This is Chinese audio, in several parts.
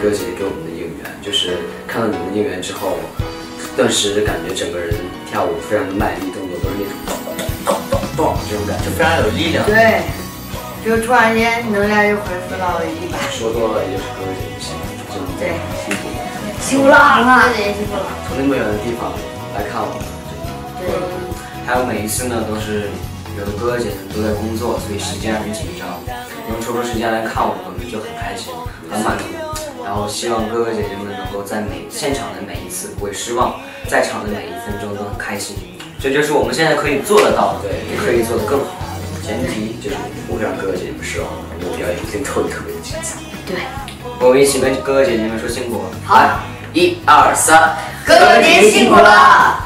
哥姐姐给我们的应援，就是看到你们的应援之后，顿时感觉整个人跳舞非常的卖力，动作都是那种咚咚咚咚这种感觉， 非常有力量。 对，就突然间能量又恢复到了100。 说多了也是哥哥姐姐辛苦，真的对， 辛苦， 辛苦了，哥姐姐辛苦了。 从那么远的地方来看我们， 对， 还有每一次呢都是有的哥哥姐姐都在工作，所以时间很紧张，能抽出时间来看我们就很开心，很满足。然后希望哥哥姐姐们能够在现场的每一次不会失望，在场的每一分钟都很开心。这就是我们现在可以做得到的，对，也可以做得更好。前提就是不会让哥哥姐姐们失望，我们的表演一定特别的精彩。 对， 我们一起跟哥哥姐姐们说辛苦了。 好 ，1、2、3， 哥哥姐姐辛苦了。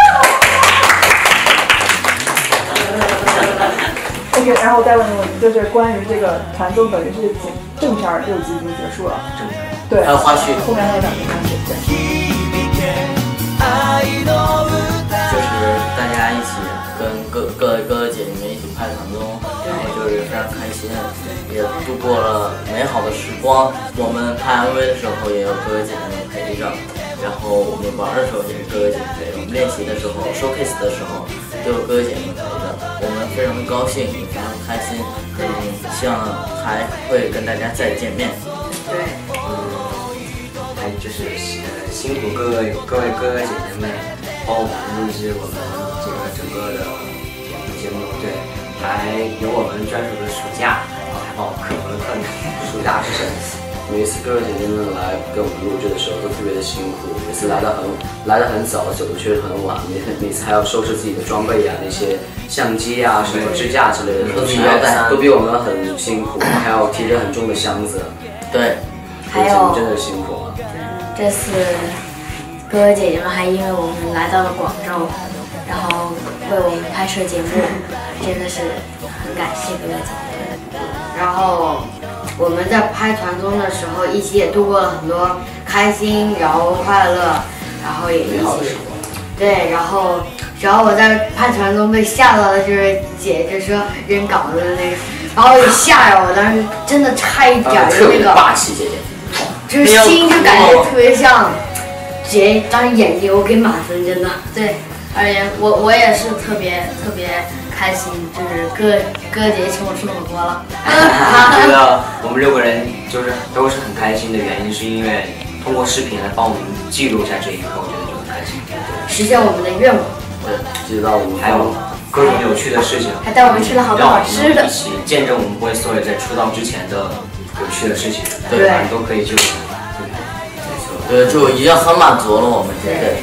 OK， 然后我再问一个问题，就是关于这个团综，等于是正片6集已经结束了， 正片， 对， 还有花絮， 后面还有2个花絮，对。 就是大家一起跟各哥姐姐们一起拍团综，然后就是非常开心，也度过了美好的时光。我们拍 MV 的时候也有哥哥姐姐们陪着，然后我们玩的时候也是哥哥姐姐陪着，我们练习的时候 showcase 的时候都有哥哥姐姐们陪着，我们非常的高兴，也非常开心，希望还会跟大家再见面。 对， 还就是辛苦各位哥哥姐姐们帮我们录制我们这个整个的节目，对，还有我们专属的暑假，然后还帮我克服了困难。暑假是什么？每次哥哥姐姐们来跟我们录制的时候都特别的辛苦，每次来得很早，走的确实很晚，每次还要收拾自己的装备啊，那些相机啊、什么支架之类的，都比我们很辛苦，还要提着很重的箱子。 对， 还有真的辛苦了。 这次哥哥姐姐们还因为我们来到了广州，然后为我们拍摄节目，真的是很感谢哥哥姐姐。然后我们在拍团综的时候，一起也度过了很多开心，然后快乐，然后也一起对，然后我在拍团综被吓到的就是姐姐说扔稿子的那个，然后一吓着我，当时真的差一点特别那个霸气姐姐。 就是心就感觉特别像姐，当时眼睛我给满分，真的。对，而且我也是特别开心，就是哥姐请我吃那么多了。 我觉得我们6个人都是很开心的原因，是因为通过视频来帮我们记录一下这一刻，我觉得就很开心。 实现我们的愿望。 对，记得到我们还有各种有趣的事情， 还带我们吃了好多好吃的， 一起见证我们 BoyStory 在出道之前的有趣的事情， 对， 都可以去。 对，就已经很满足了我们现在。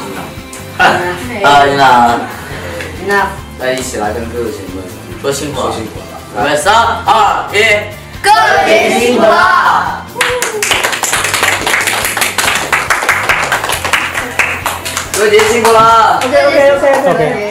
那来一起来跟哥哥姐姐们说辛苦了， 辛苦了。 准备3、2、1， 哥姐姐辛苦了， 哥姐辛苦了。 OK。